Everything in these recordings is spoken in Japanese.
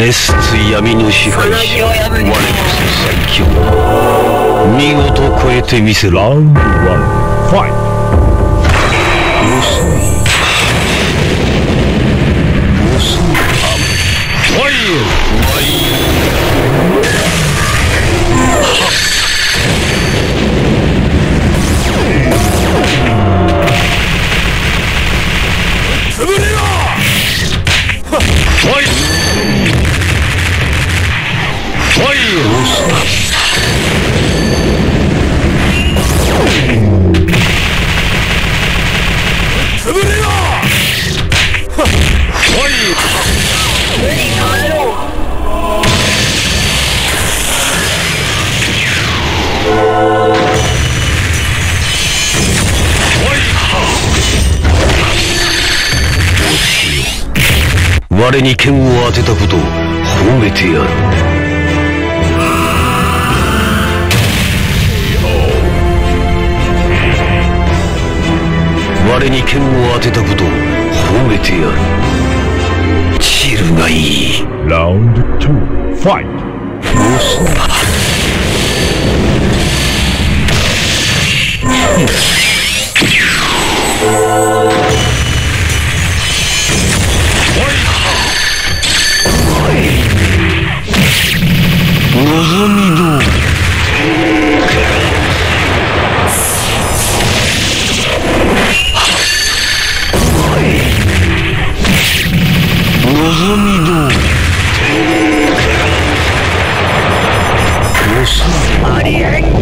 熱つ闇の支配者、我こそ最強。見事超えてみせろ。ラウンド1、ファイト。我に剣を当てたことを褒めてやる。我に剣を当てたことを褒めてやる。チルがいい。ラウンド2、ファイト。望みどおり。望みどおり。ありえん。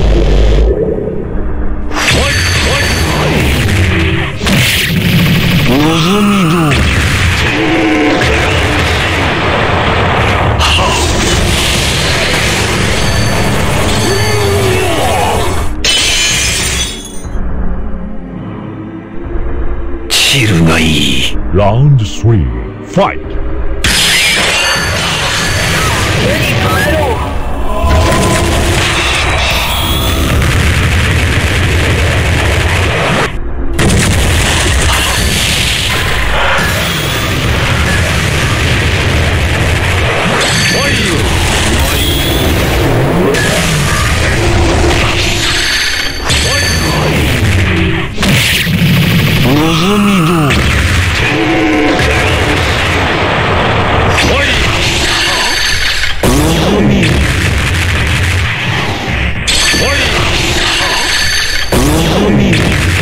望みどおり。チルがいい。ラウンド3、ファイト。望みどおり。望み。望み。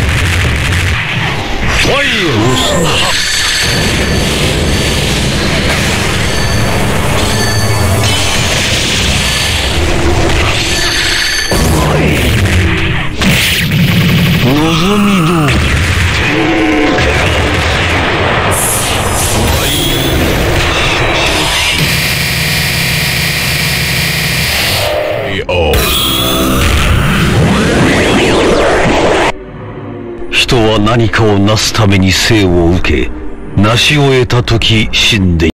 望みどおり。人は何かをなすために生を受け、成し終えたとき死んでいる。